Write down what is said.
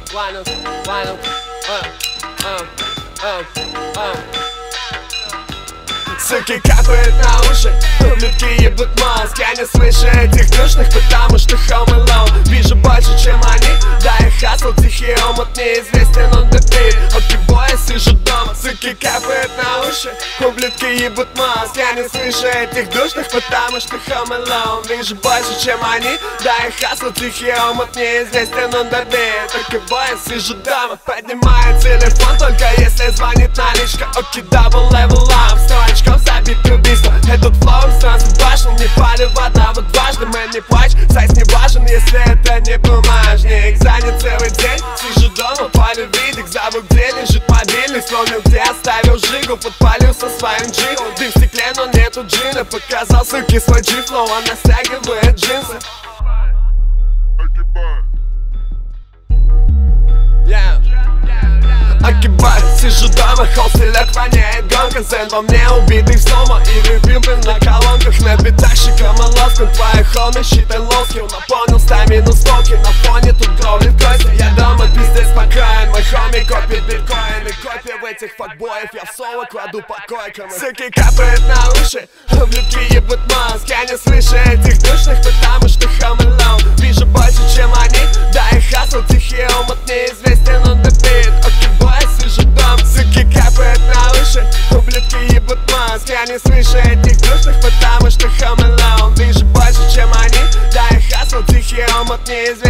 Суки капает на уши, ублюдки ебут мозг. Я не слышу этих душных, потому что home alone. Вижу больше, чем они, да я хасл, тихий омут, неизвестен он допит. Окей, сижу дома, суки капает на уши, ублюдки ебут мозг. Я не слышу этих душных, потому что home alone. Вижу больше, чем они, да я хасл, тихий омут, неизвестен он допит. Окей, сижу дома, поднимаю телефон, только если звонит наличка. Окей, double level up, 100 очков забить убийство. Этот флоу сразу башен, не палю вода, вот важно, мэн, не плачь, сайз не важен, если это не бумажник. Занят целый день, сижу дома, палю видик, забыл, где лежит мобильник. Вспомнил, где оставил жигу, подпалил со своим джигом. Дым в стекле, но нету джина, показал, суки, свой джифлоу, он настягивает джинсы. Окибай, сижу дома, холстелек воняет гонка. Зен во мне убитый снова и ревимбин на колонках. На битах шикомолоском, твои хоми считай лоскил. Наполнил 100 минус волки, на фоне тут гровлит кости. Я дома пиздец спокоен, мой хоми копит биткоин. И копия в этих факбоев, я в соло кладу по койкам. Суки капает на уши, ублюдки ебут мозг. Я не слышу этих душных, потому что home alone. Вижу больше, чем они, да я хасл, тихий омут, неизвестен он допит. Сижу дома, суки капает на уши, ублюдки ебут мозг. Я не слышу этих душных, потому что home alone. Вижу больше, чем они, да я хасл, тихий омут, неизвестен.